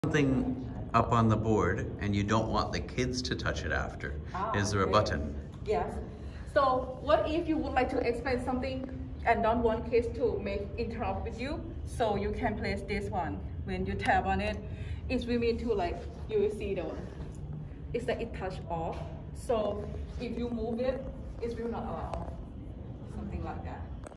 Something up on the board and you don't want the kids to touch it after. Is there a button? Yes. So what if you would like to explain something and don't want kids to interrupt with you? So you can place this one. When you tap on it, it will mean to like, you will see the one. It's like it touch off. So if you move it, it will not allow. Something like that.